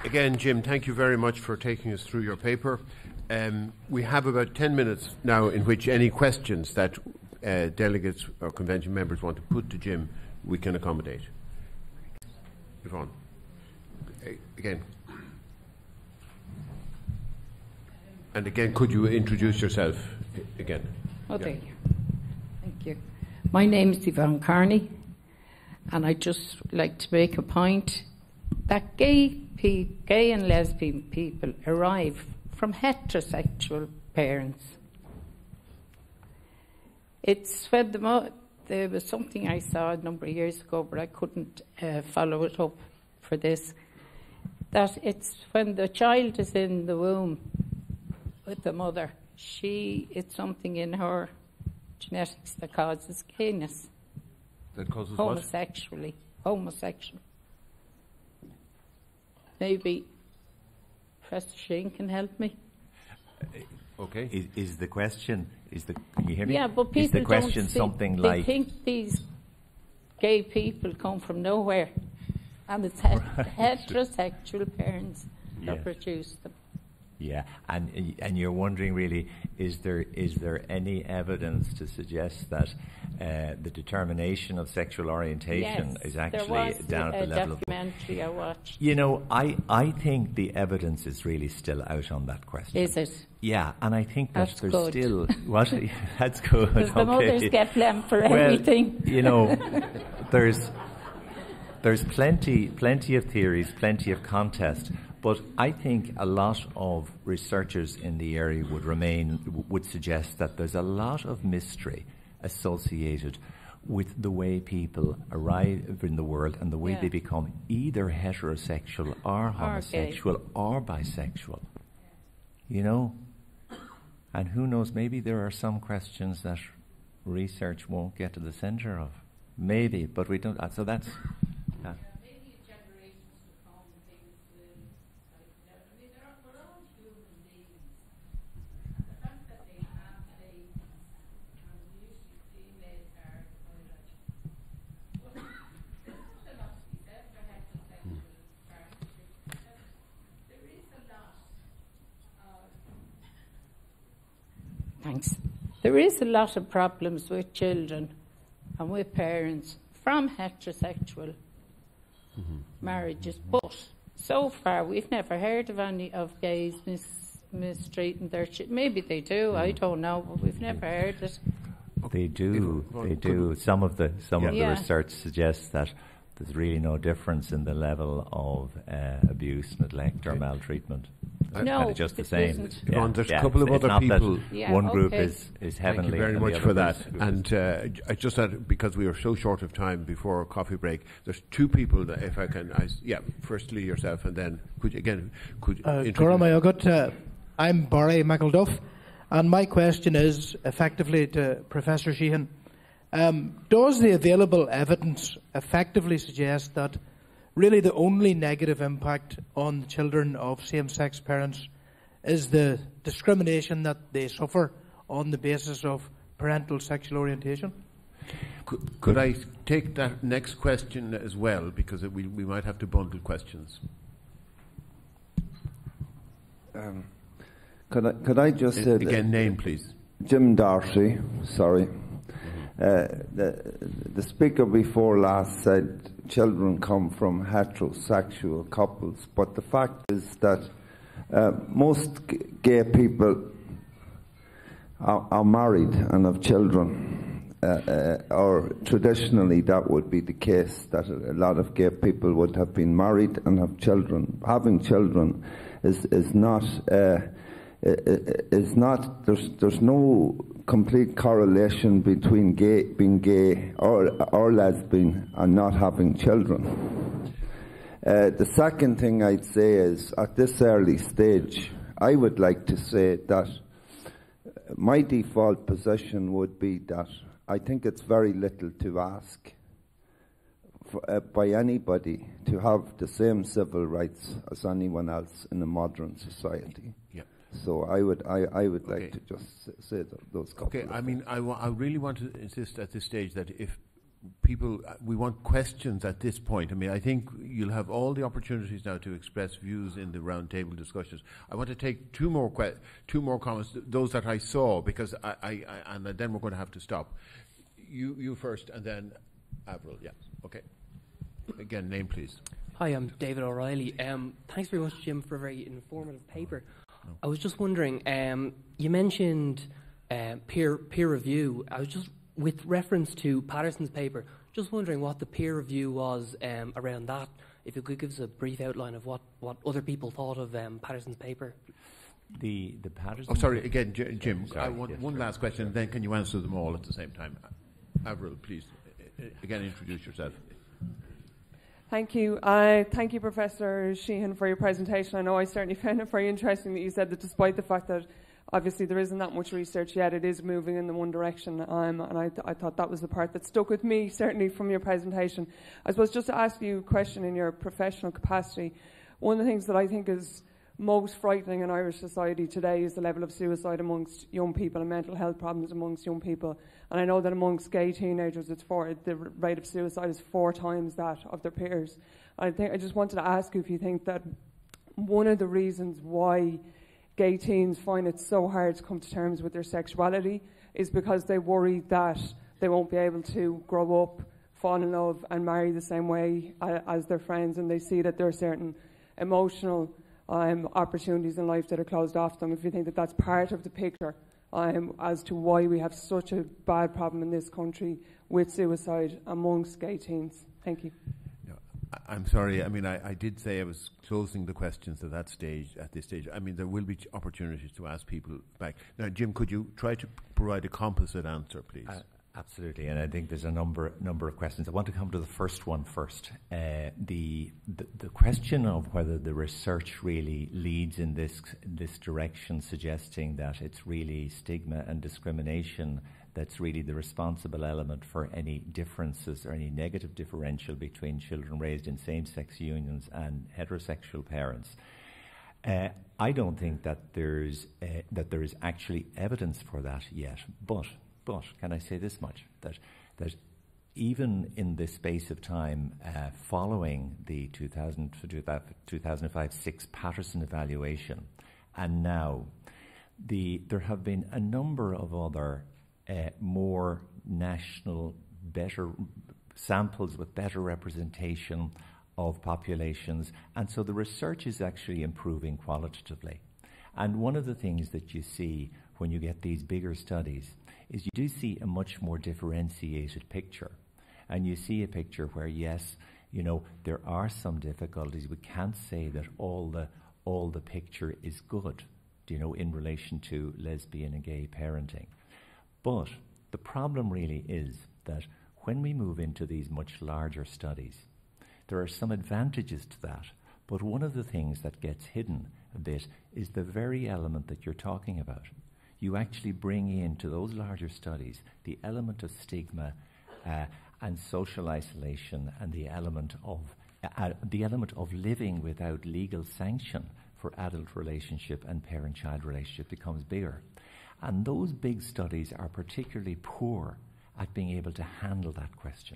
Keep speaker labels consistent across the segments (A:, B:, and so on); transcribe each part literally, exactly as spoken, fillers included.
A: Again, Jim, thank you very much for taking us through your paper. Um, we have about ten minutes now in which any questions that uh, delegates or convention members want to put to Jim, we can accommodate. Yvonne. Again. And again, could you introduce yourself again?
B: Oh, yeah. There you are. Thank you. My name is Yvonne Carney, and I'd just like to make a point that gay, pe gay and lesbian people arrive from heterosexual parents. It's when the mo there was something I saw a number of years ago, but I couldn't uh, follow it up for this, that it's when the child is in the womb with the mother, she, it's something in her genetics that causes gayness.
A: That causes
B: homosexually, what? Homosexual. Maybe Professor Sheehan can help me.
A: Uh, okay.
C: Is, is the question, is the, can you hear me?
B: Yeah, but people
C: is the question
B: don't see,
C: something
B: they
C: like...
B: They think these gay people come from nowhere, and it's het heterosexual parents that
C: yes.
B: produce them.
C: Yeah, and and you're wondering really, is there is there any evidence to suggest that uh, the determination of sexual orientation
B: yes,
C: is actually
B: there was
C: down
B: a,
C: at the
B: a
C: level of...
B: documentary I watched.
C: You know, I, I think the evidence is really still out on that question.
B: Is it?
C: Yeah, and I think that
B: that's
C: there's
B: good.
C: still... What? That's good.
B: Because the
C: okay.
B: mothers get blamed for
C: well,
B: everything.
C: You know, there's there's plenty plenty of theories, plenty of contest. But I think a lot of researchers in the area would remain, would suggest that there's a lot of mystery associated with the way people arrive in the world and the way
B: yeah.
C: they become either heterosexual or homosexual or, or bisexual. You know? And who knows, maybe there are some questions that research won't get to the centre of. Maybe, but we don't. So that's... Uh,
B: Thanks. There is a lot of problems with children and with parents from heterosexual mm-hmm. marriages, but so far we've never heard of any of gays mis mistreating their children. Maybe they do, mm. I don't know, but we've never heard it.
C: They do, they do. Some of the some
B: yeah.
C: of the
B: yeah.
C: research suggests that there's really no difference in the level of uh, abuse, neglect, or maltreatment. It's
B: no,
C: kind of just the same.
A: Yeah. Yvonne, there's
C: yeah.
A: a couple of
C: it's
A: other people.
B: Yeah,
C: one
B: okay.
C: group is, is heavenly.
A: Thank you very
C: and
A: much
C: the
A: for
C: other
A: that.
C: group
A: And uh, I just said, because we are so short of time before coffee break, there's two people that, if I can, I, yeah, firstly yourself, and then could you, again, could you
D: uh,
A: introduce...
D: uh, I'm Barry McElduff, and my question is effectively to Professor Sheehan. Um, does the available evidence effectively suggest that really the only negative impact on children of same-sex parents is the discrimination that they suffer on the basis of parental sexual orientation?
A: Could, could I take that next question as well, because it, we, we might have to bundle questions.
E: Um, could I, could I just
A: uh,
E: say...
A: Again, name, please.
E: Jim Darcy, sorry. Uh, the, the speaker before last said children come from heterosexual couples, but the fact is that uh, most g gay people are, are married and have children, uh, uh, or traditionally that would be the case, that a lot of gay people would have been married and have children. Having children is, is not... Uh, is not, there's, there's no complete correlation between gay, being gay or, or lesbian and not having children. Uh, the second thing I'd say is, at this early stage, I would like to say that my default position would be that I think it's very little to ask for, uh, by anybody to have the same civil rights as anyone else in a modern society.
A: Yeah.
E: So I would, I, I would like
A: okay.
E: to just say th those couple.
A: Okay, I mean, I, wa I really want to insist at this stage that if people, uh, we want questions at this point. I mean, I think you'll have all the opportunities now to express views in the roundtable discussions. I want to take two more que- two more comments, th- those that I saw, because I, I, I, and then we're going to have to stop. You, you first, and then Avril. Yeah. Okay. Again, name please.
F: Hi, I'm David O'Reilly. Um, thanks very much, Jim, for a very informative paper. No. I was just wondering, um, you mentioned uh, peer peer review. I was just, with reference to Patterson's paper, just wondering what the peer review was um, around that. If you could give us a brief outline of what, what other people thought of um, Patterson's paper.
C: The the Patterson.
A: Oh, sorry. Again, J- Jim.
C: Sorry,
A: I want
C: yes,
A: one
C: sorry.
A: last question, and then can you answer them all at the same time? Avril, please. Uh, again, introduce yourself.
G: Thank you. Uh, thank you, Professor Sheehan, for your presentation. I know I certainly found it very interesting that you said that despite the fact that obviously there isn't that much research yet, it is moving in the one direction. Um, and I, th- I thought that was the part that stuck with me, certainly from your presentation. I suppose just to ask you a question in your professional capacity, one of the things that I think is most frightening in Irish society today is the level of suicide amongst young people and mental health problems amongst young people. And I know that amongst gay teenagers, it's four, the rate of suicide is four times that of their peers. I think I just wanted to ask you if you think that one of the reasons why gay teens find it so hard to come to terms with their sexuality is because they worry that they won't be able to grow up, fall in love, and marry the same way uh, as their friends, and they see that there are certain emotional Um, opportunities in life that are closed off them. If you think that that's part of the picture um, as to why we have such a bad problem in this country with suicide amongst gay teens. Thank you.
A: No, I, I'm sorry. I mean, I, I did say I was closing the questions at that stage. At this stage, I mean, there will be opportunities to ask people back. Now, Jim, could you try to provide a composite answer, please?
C: Uh, Absolutely, and I think there's a number number of questions. I want to come to the first one first. Uh, the, the the question of whether the research really leads in this this direction, suggesting that it's really stigma and discrimination that's really the responsible element for any differences or any negative differential between children raised in same-sex unions and heterosexual parents. Uh, I don't think that there's uh, that there is actually evidence for that yet, but. But can I say this much, that that even in the space of time uh, following the two thousand, two thousand five six Patterson evaluation, and now the there have been a number of other uh, more national, better samples with better representation of populations, and so the research is actually improving qualitatively. And one of the things that you see when you get these bigger studies is you do see a much more differentiated picture. And you see a picture where, yes, you know, there are some difficulties. We can't say that all the all the picture is good, you know, in relation to lesbian and gay parenting. But the problem really is that when we move into these much larger studies, there are some advantages to that. But one of the things that gets hidden a bit is the very element that you're talking about. You actually bring into those larger studies the element of stigma uh, and social isolation, and the element of uh, the element of living without legal sanction for adult relationship and parent-child relationship becomes bigger. And those big studies are particularly poor at being able to handle that question.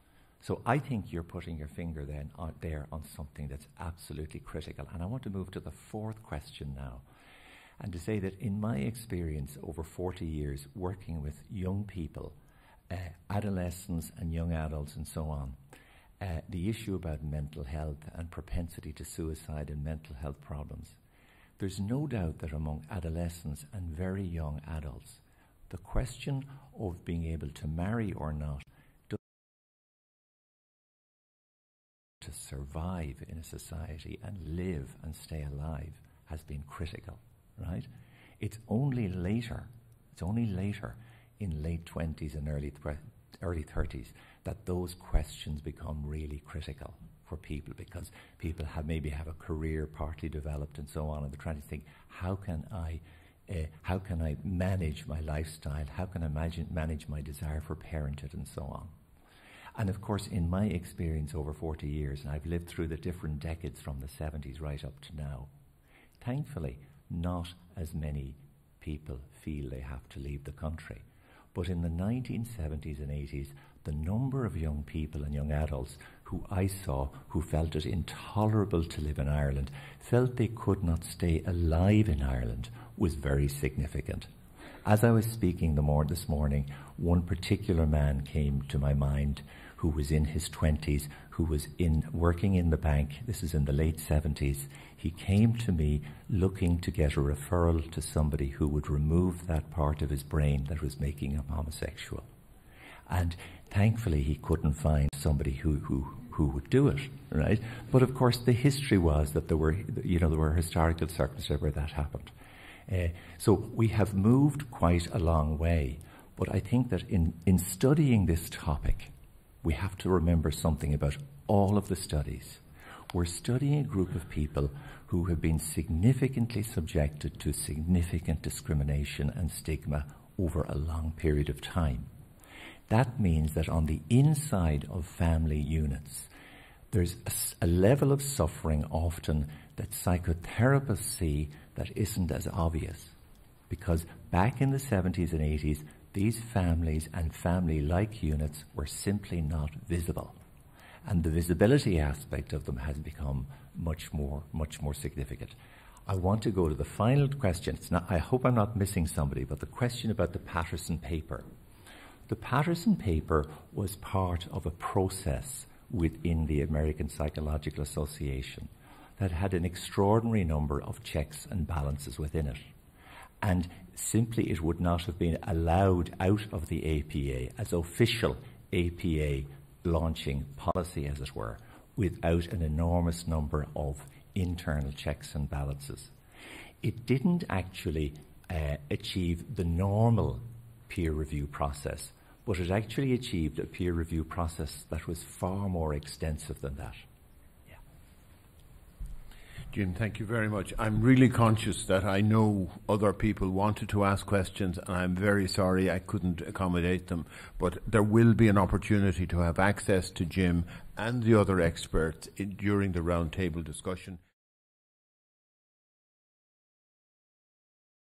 C: So I think you're putting your finger then on, there on something that's absolutely critical. And I want to move to the fourth question now, and to say that in my experience over forty years working with young people, uh, adolescents and young adults and so on, uh, the issue about mental health and propensity to suicide and mental health problems, there's no doubt that among adolescents and very young adults, the question of being able to marry or not to survive in a society and live and stay alive has been critical. Right? It's only later, it's only later in late twenties and early th- early thirties that those questions become really critical for people, because people have maybe have a career partly developed and so on, and they're trying to think, how can I uh, how can I manage my lifestyle? How can I imagine, manage my desire for parenthood and so on? And of course, in my experience over forty years, and I've lived through the different decades from the seventies right up to now, thankfully, not as many people feel they have to leave the country. But in the nineteen seventies and eighties, the number of young people and young adults who I saw who felt it intolerable to live in Ireland, felt they could not stay alive in Ireland, was very significant. As I was speaking the more this morning, one particular man came to my mind who was in his twenties, who was in working in the bank. This is in the late seventies. He came to me looking to get a referral to somebody who would remove that part of his brain that was making him homosexual. And thankfully he couldn't find somebody who, who, who would do it, right? But of course the history was that there were, you know, there were historical circumstances where that happened. Uh, so we have moved quite a long way. But I think that in, in studying this topic, we have to remember something about all of the studies. We're studying a group of people who have been significantly subjected to significant discrimination and stigma over a long period of time. That means that on the inside of family units, there's a, a level of suffering often that psychotherapists see that isn't as obvious. Because back in the seventies and eighties, these families and family-like units were simply not visible. And the visibility aspect of them has become much more, much more significant. I want to go to the final question. It's not, I hope I'm not missing somebody, but the question about the Patterson paper. The Patterson paper was part of a process within the American Psychological Association that had an extraordinary number of checks and balances within it. And simply it would not have been allowed out of the A P A as official A P A launching policy, as it were, without an enormous number of internal checks and balances. It didn't actually uh, achieve the normal peer review process, but it actually achieved a peer review process that was far more extensive than that. Yeah.
A: Jim, thank you very much. I'm really conscious that I know other people wanted to ask questions, and I'm very sorry I couldn't accommodate them, but there will be an opportunity to have access to Jim and the other experts in, during the roundtable discussion.